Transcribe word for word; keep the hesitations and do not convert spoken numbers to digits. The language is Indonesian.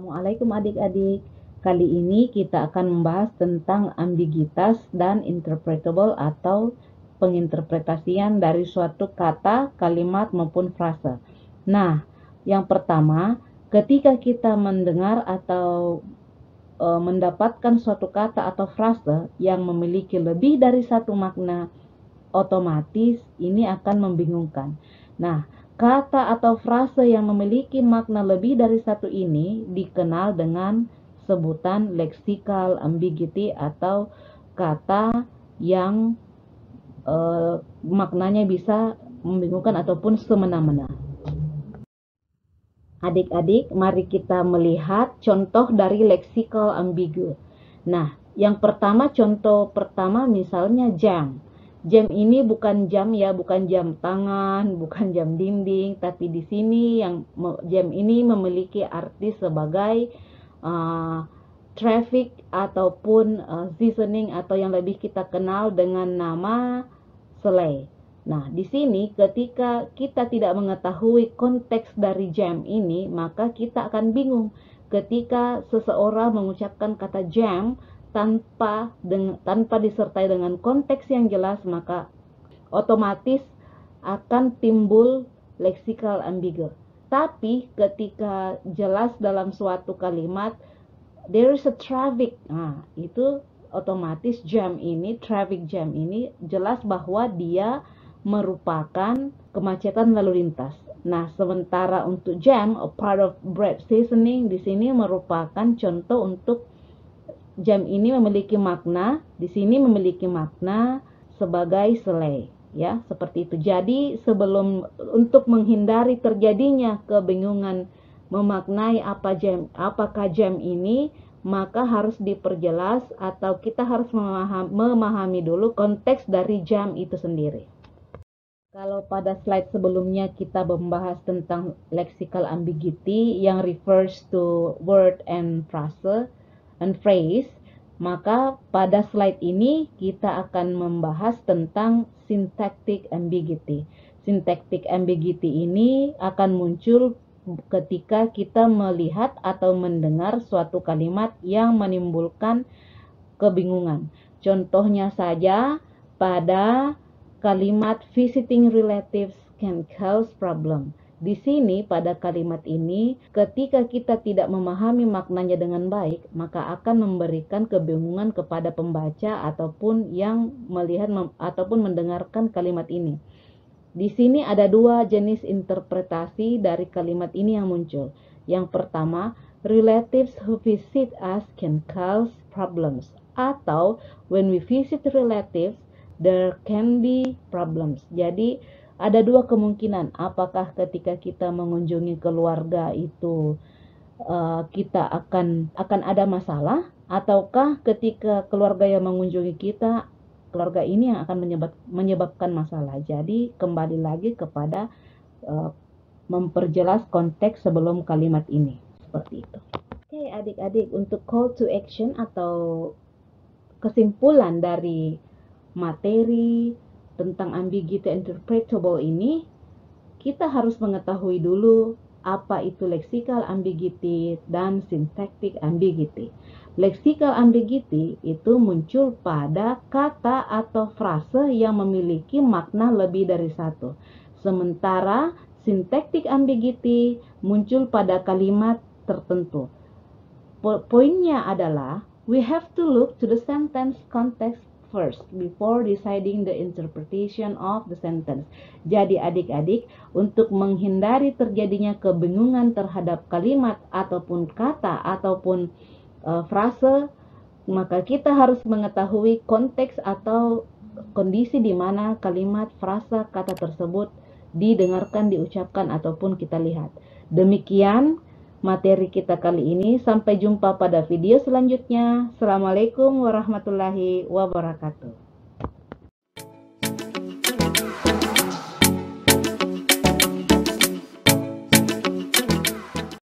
Assalamualaikum adik-adik. Kali ini kita akan membahas tentang ambiguitas dan interpretable atau penginterpretasian dari suatu kata, kalimat maupun frase. Nah, yang pertama, ketika kita mendengar atau e, mendapatkan suatu kata atau frase yang memiliki lebih dari satu makna, otomatis ini akan membingungkan. Nah, kata atau frase yang memiliki makna lebih dari satu ini dikenal dengan sebutan lexical ambiguity atau kata yang eh, maknanya bisa membingungkan ataupun semena-mena. Adik-adik, mari kita melihat contoh dari lexical ambigu. Nah, yang pertama, contoh pertama misalnya jam. Jam ini bukan jam ya, bukan jam tangan, bukan jam dinding, tapi di sini yang jam ini memiliki arti sebagai uh, traffic ataupun uh, seasoning atau yang lebih kita kenal dengan nama selai. Nah, di sini ketika kita tidak mengetahui konteks dari jam ini, maka kita akan bingung ketika seseorang mengucapkan kata jam tanpa dengan, tanpa disertai dengan konteks yang jelas, maka otomatis akan timbul lexical ambigu. Tapi ketika jelas dalam suatu kalimat there is a traffic, nah itu otomatis jam ini, traffic jam ini jelas bahwa dia merupakan kemacetan lalu lintas. Nah, sementara untuk jam, a part of bread seasoning, di sini merupakan contoh untuk jam ini memiliki makna, di sini memiliki makna sebagai selai, ya, seperti itu. Jadi, sebelum untuk menghindari terjadinya kebingungan memaknai apa jam, apakah jam ini, maka harus diperjelas atau kita harus memahami, memahami dulu konteks dari jam itu sendiri. Kalau pada slide sebelumnya kita membahas tentang lexical ambiguity yang refers to word and phrase and phrase, maka pada slide ini kita akan membahas tentang syntactic ambiguity. Syntactic ambiguity ini akan muncul ketika kita melihat atau mendengar suatu kalimat yang menimbulkan kebingungan. Contohnya saja pada kalimat visiting relatives can cause problem. Di sini pada kalimat ini ketika kita tidak memahami maknanya dengan baik, maka akan memberikan kebingungan kepada pembaca ataupun yang melihat ataupun mendengarkan kalimat ini. Di sini ada dua jenis interpretasi dari kalimat ini yang muncul. Yang pertama, relatives who visit us can cause problems, atau when we visit relatives there can be problems. Jadi ada dua kemungkinan, apakah ketika kita mengunjungi keluarga itu uh, kita akan akan ada masalah, ataukah ketika keluarga yang mengunjungi kita, keluarga ini yang akan menyebab, menyebabkan masalah. Jadi kembali lagi kepada uh, memperjelas konteks sebelum kalimat ini, seperti itu. Oke adik-adik, untuk call to action atau kesimpulan dari materi tentang ambiguity interpretable ini, kita harus mengetahui dulu apa itu lexical ambiguity dan syntactic ambiguity. Lexical ambiguity itu muncul pada kata atau frase yang memiliki makna lebih dari satu. Sementara syntactic ambiguity muncul pada kalimat tertentu. Po- poinnya adalah we have to look to the sentence context first before deciding the interpretation of the sentence. Jadi adik-adik, untuk menghindari terjadinya kebingungan terhadap kalimat ataupun kata ataupun uh, frase, maka kita harus mengetahui konteks atau kondisi di mana kalimat, frase, kata tersebut didengarkan, diucapkan ataupun kita lihat. Demikian materi kita kali ini. Sampai jumpa pada video selanjutnya. Assalamualaikum warahmatullahi wabarakatuh.